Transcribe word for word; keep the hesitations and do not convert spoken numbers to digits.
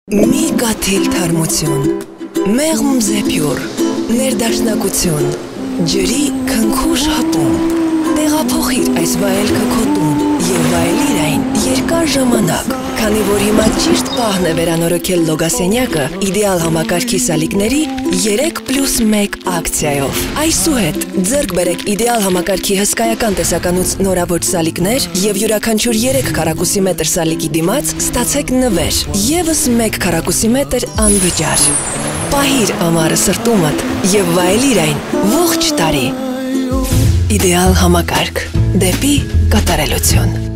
Մի կաթիլ թարմություն, մեղմ զեփյուռ, ներդաշնակություն, ջրի քնքուշ հպում, տեղափոխիր այս վայելքը քո տուն և վայելիր այն երկար ժամանակ, քանի որ հիմա ճիշտ պահն է վերանորոգել լոգասենյակը իդեալ համակարգի սալիկների երեք պլյուս մեկ ակցիայով։ Այսուհետ ձեռք բերեք իդեալ համակարգի հսկայական տեսականուց նորավոր սալիկներ և յուրաքանչյուր երեք քառակուսի մետր սալիկի դիմաց ստացեք նվեր, ևս մեկ քառակուսի մետր անվճար։ Պահիր ամառը սրտումդ և վայելիր այն ողջ տարի։ Իդեալ համակարգ դեպի կատարելություն։